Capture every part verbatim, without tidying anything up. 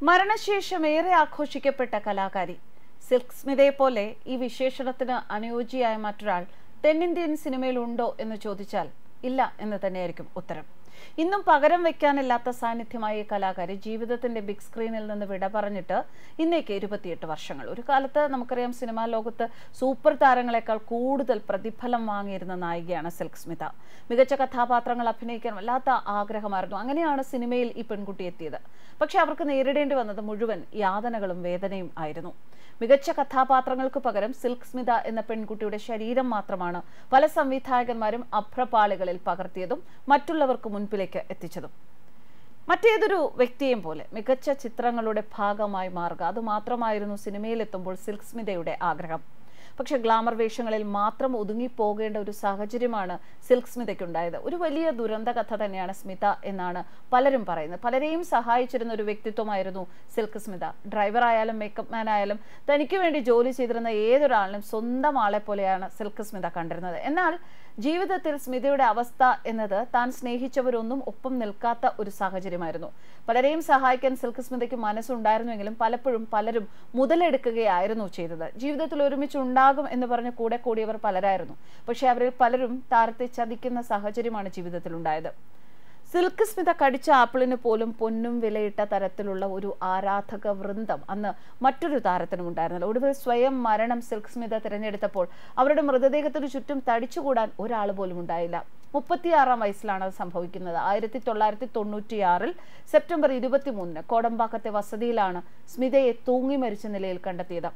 മരണശേഷം ഏറെ ആഘോഷിക്കപ്പെട്ട കലാകാരി സിൽക്ക് സ്മിതയെ പോലെ ഈ വിശേഷണത്തിന് അനുയോജ്യയായ മറ്റൊരാൾ തെന്നിന്ത്യൻ സിനിമയിൽ ഉണ്ടോ എന്ന് ചോദിച്ചാൽ ഇല്ല എന്ന് തന്നെയായിരിക്കും ഉത്തരം. ഇന്നും പകരം വെക്കാനില്ലാത്ത സാന്നിധ്യമായ ഈ കലാകാരി ജീവിതത്തിന്റെ ബിഗ് സ്ക്രീനിൽ നിന്ന് വിട പറഞ്ഞിട്ട് ഇന്നേക്ക് ഇരുപത്തിയെട്ട് വർഷങ്ങൾ. ഒരു കാലത്ത് നമുക്കറിയാം സിനിമാ ലോകത്ത് സൂപ്പർ താരങ്ങളെക്കാൾ കൂടുതൽ പ്രതിഫലം വാങ്ങിയിരുന്ന നായികയാണ് സിൽക്ക് സ്മിത. മികച്ച കഥാപാത്രങ്ങൾ അഭിനയിക്കാൻ വല്ലാത്ത ആഗ്രഹമായിരുന്നു. അങ്ങനെയാണ് സിനിമയിൽ ഈ പെൺകുട്ടി എത്തിയത്. പക്ഷെ അവർക്ക് നേരിടേണ്ടി വന്നത് മുഴുവൻ യാതനകളും വേദനയും ആയിരുന്നു. മികച്ച കഥാപാത്രങ്ങൾക്ക് പകരം സിൽക്ക് സ്മിത എന്ന പെൺകുട്ടിയുടെ ശരീരം മാത്രമാണ് പല സംവിധായകന്മാരും അഭ്രപാളികളിൽ പകർത്തിയതും മറ്റുള്ളവർക്ക് മുൻപിലേക്ക് എത്തിച്ചതും. മറ്റേതൊരു വ്യക്തിയെയും പോലെ മികച്ച ചിത്രങ്ങളുടെ ഭാഗമായി മാറുക, അതുമാത്രമായിരുന്നു സിനിമയിലെത്തുമ്പോൾ സിൽക്ക് സ്മിതയുടെ ആഗ്രഹം. പക്ഷെ ഗ്ലാമർ വേഷങ്ങളിൽ മാത്രം ഒതുങ്ങിപ്പോകേണ്ട ഒരു സാഹചര്യമാണ് സിൽക്ക് സ്മിതയ്ക്കുണ്ടായത്. ഒരു വലിയ ദുരന്ത കഥ തന്നെയാണ് സ്മിത എന്നാണ് പലരും പറയുന്നത്. പലരെയും സഹായിച്ചിരുന്ന ഒരു വ്യക്തിത്വമായിരുന്നു സിൽക്ക് സ്മിത. ഡ്രൈവർ ആയാലും മേക്കപ്പ് മാൻ ആയാലും തനിക്ക് വേണ്ടി ജോലി ചെയ്തിരുന്ന ഏതൊരാളിനും സ്വന്തം ആളെ പോലെയാണ് സിൽക്ക് സ്മിത കണ്ടിരുന്നത്. എന്നാൽ ജീവിതത്തിൽ സ്മിതയുടെ അവസ്ഥ എന്നത് താൻ സ്നേഹിച്ചവരൊന്നും ഒപ്പം നിൽക്കാത്ത ഒരു സാഹചര്യമായിരുന്നു. പലരെയും സഹായിക്കാൻ സിൽക്ക് സ്മിതയ്ക്ക് മനസ്സുണ്ടായിരുന്നുവെങ്കിലും പലപ്പോഴും പലരും മുതലെടുക്കുകയായിരുന്നു ചെയ്തത്. ജീവിതത്തിൽ ഒരുമിച്ച് ഉണ്ടാകും എന്ന് പറഞ്ഞ് കൂടെ കൂടിയവർ പലരായിരുന്നു. പക്ഷെ അവരിൽ പലരും താരത്തെ ചതിക്കുന്ന സാഹചര്യമാണ് ജീവിതത്തിൽ ഉണ്ടായത്. സിൽക്ക് സ്മിത കടിച്ച ആപ്പിളിന് പോലും പൊന്നും വിലയിട്ട തരത്തിലുള്ള ഒരു ആരാധക വൃന്ദം അന്ന് മറ്റൊരു താരത്തിനും ഉണ്ടായിരുന്നില്ല. ഒടുവിൽ സ്വയം മരണം സിൽക്ക് സ്മിത തിരഞ്ഞെടുത്തപ്പോൾ അവരുടെ മൃതദേഹത്തിനു ചുറ്റും തടിച്ചുകൂടാൻ ഒരാൾ പോലും ഉണ്ടായില്ല. മുപ്പത്തിയാറാം വയസ്സിലാണ് അത് സംഭവിക്കുന്നത്. ആയിരത്തി തൊള്ളായിരത്തി തൊണ്ണൂറ്റിയാറിൽ സെപ്റ്റംബർ ഇരുപത്തി മൂന്നിന് കോടമ്പാക്കത്തെ വസതിയിലാണ് സ്മിതയെ തൂങ്ങി മരിച്ച നിലയിൽ കണ്ടെത്തിയത്.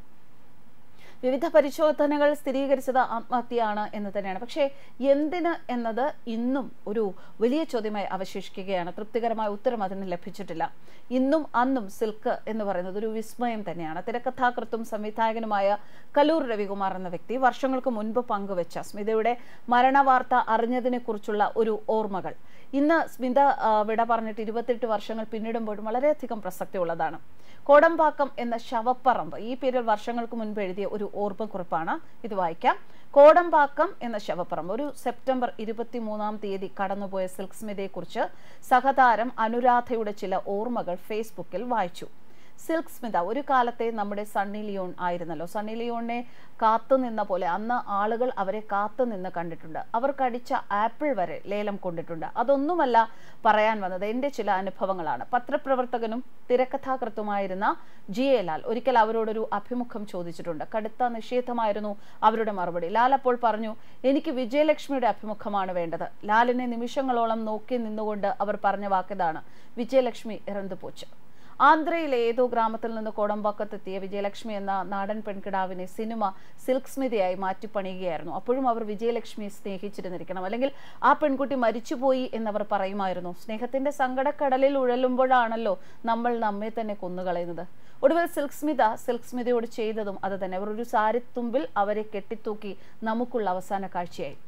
വിവിധ പരിശോധനകൾ സ്ഥിരീകരിച്ചത് ആത്മഹത്യയാണ് എന്ന് തന്നെയാണ്. പക്ഷേ എന്തിന് എന്നത് ഇന്നും ഒരു വലിയ ചോദ്യമായി അവശേഷിക്കുകയാണ്. തൃപ്തികരമായ ഉത്തരം അതിന് ലഭിച്ചിട്ടില്ല. ഇന്നും അന്നും സിൽക്ക് എന്ന് പറയുന്നത് ഒരു വിസ്മയം തന്നെയാണ്. തിരക്കഥാകൃത്തും സംവിധായകനുമായ കലൂർ രവികുമാർ എന്ന വ്യക്തി വർഷങ്ങൾക്ക് മുൻപ് പങ്കുവെച്ച സ്മിതയുടെ മരണവാർത്ത അറിഞ്ഞതിനെ കുറിച്ചുള്ള ഒരു ഓർമ്മകൾ ഇന്ന് സ്മിത വിട പറഞ്ഞിട്ട് ഇരുപത്തെട്ട് വർഷങ്ങൾ പിന്നിടുമ്പോഴും വളരെയധികം പ്രസക്തിയുള്ളതാണ്. കോടമ്പാക്കം എന്ന ശവപ്പറമ്പ്, ഈ പേരിൽ വർഷങ്ങൾക്ക് മുൻപ് എഴുതിയ ഒരു ഓർമ്മക്കുറിപ്പാണ്. ഇത് വായിക്കാം. കോടമ്പാക്കം എന്ന ശവപ്പറമ്പ്. ഒരു സെപ്റ്റംബർ ഇരുപത്തി മൂന്നാം തീയതി കടന്നുപോയ സിൽക്ക് സ്മിതയെ കുറിച്ച് സഹതാരം അനുരാധയുടെ ചില ഓർമ്മകൾ ഫേസ്ബുക്കിൽ വായിച്ചു. സിൽക്ക് സ്മിത ഒരു കാലത്തെ നമ്മുടെ സണ്ണി ലിയോൺ ആയിരുന്നല്ലോ. സണ്ണി ലിയോണിനെ കാത്തു നിന്ന പോലെ അന്ന് ആളുകൾ അവരെ കാത്തു നിന്ന് കണ്ടിട്ടുണ്ട്. അവർ കടിച്ച ആപ്പിൾ വരെ ലേലം കൊണ്ടിട്ടുണ്ട്. അതൊന്നുമല്ല പറയാൻ വന്നത്, എൻ്റെ ചില അനുഭവങ്ങളാണ്. പത്രപ്രവർത്തകനും തിരക്കഥാകൃത്തുമായിരുന്ന ജി എ ലാൽ ഒരിക്കൽ അവരോടൊരു അഭിമുഖം ചോദിച്ചിട്ടുണ്ട്. കടുത്ത നിഷേധമായിരുന്നു അവരുടെ മറുപടി. ലാൽ അപ്പോൾ പറഞ്ഞു, എനിക്ക് വിജയലക്ഷ്മിയുടെ അഭിമുഖമാണ് വേണ്ടത്. ലാലിനെ നിമിഷങ്ങളോളം നോക്കി നിന്നുകൊണ്ട് അവർ പറഞ്ഞ വാക്കിതാണ്, വിജയലക്ഷ്മി ഇറந்துപോച്ച്. ആന്ധ്രയിലെ ഏതോ ഗ്രാമത്തിൽ നിന്ന് കോടമ്പാക്കത്തെത്തിയ വിജയലക്ഷ്മി എന്ന നാടൻ പെൺകിടാവിനെ സിനിമ സിൽക്ക് സ്മിതയായി മാറ്റിപ്പണിയുകയായിരുന്നു. അപ്പോഴും അവർ വിജയലക്ഷ്മിയെ സ്നേഹിച്ചിരുന്നിരിക്കണം, അല്ലെങ്കിൽ ആ പെൺകുട്ടി മരിച്ചുപോയി എന്നവർ പറയുമായിരുന്നു. സ്നേഹത്തിന്റെ സങ്കടക്കടലിൽ ഉഴലുമ്പോഴാണല്ലോ നമ്മൾ നമ്മെ തന്നെ കൊന്നുകളയുന്നത്. ഒടുവിൽ സിൽക്ക് സ്മിത സിൽക്ക് സ്മിതയോട് ചെയ്തതും അത് തന്നെ. അവർ ഒരു സാരിത്തുമ്പിൽ അവരെ കെട്ടിത്തൂക്കി നമുക്കുള്ള അവസാന കാഴ്ചയായി.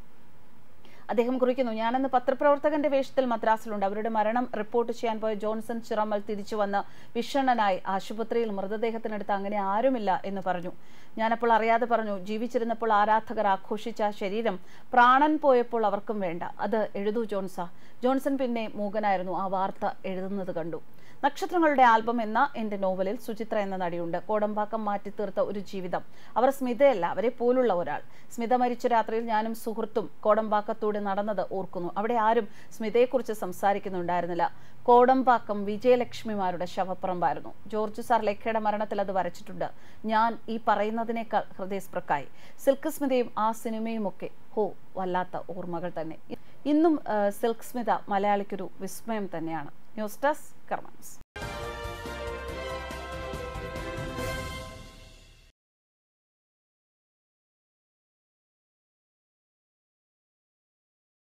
അദ്ദേഹം കുറിക്കുന്നു, ഞാനന്ന് പത്രപ്രവർത്തകന്റെ വേഷത്തിൽ മദ്രാസിലുണ്ട്. അവരുടെ മരണം റിപ്പോർട്ട് ചെയ്യാൻ പോയ ജോൺസൺ ചിറമൽ തിരിച്ചു വന്ന് വിഷണ്ണനായി ആശുപത്രിയിൽ മൃതദേഹത്തിനടുത്ത് അങ്ങനെ ആരുമില്ല എന്ന് പറഞ്ഞു. ഞാനപ്പോൾ അറിയാതെ പറഞ്ഞു, ജീവിച്ചിരുന്നപ്പോൾ ആരാധകർ ആഘോഷിച്ച ശരീരം പ്രാണൻ പോയപ്പോൾ അവർക്കും വേണ്ട. അത് എഴുതൂ ജോൺസ. ജോൺസൺ പിന്നെ മൂകനായിരുന്നു. ആ വാർത്ത എഴുതുന്നത് കണ്ടു. നക്ഷത്രങ്ങളുടെ ആൽബം എന്ന എൻ്റെ നോവലിൽ സുചിത്ര എന്ന നടിയുണ്ട്. കോടമ്പാക്കം മാറ്റിത്തീർത്ത ഒരു ജീവിതം. അവർ സ്മിതയല്ല, അവരെ പോലുള്ള ഒരാൾ. സ്മിത മരിച്ച രാത്രിയിൽ ഞാനും സുഹൃത്തും കോടമ്പാക്കത്തൂടെ നടന്നത് ഓർക്കുന്നു. അവിടെ ആരും സ്മിതയെക്കുറിച്ച് സംസാരിക്കുന്നുണ്ടായിരുന്നില്ല. കോടമ്പാക്കം വിജയലക്ഷ്മിമാരുടെ ശവപ്പറമ്പായിരുന്നു. ജോർജ് സാർ ലേഖയുടെ മരണത്തിൽ അത് വരച്ചിട്ടുണ്ട്. ഞാൻ ഈ പറയുന്നതിനേക്കാൾ ഹൃദയസ്പൃക്കായി. സിൽക്ക് സ്മിതയും ആ സിനിമയും ഒക്കെ ഹോ വല്ലാത്ത ഓർമ്മകൾ തന്നെ. ഇന്നും സിൽക്ക് സ്മിത മലയാളിക്കൊരു വിസ്മയം തന്നെയാണ്. News desk Karma news.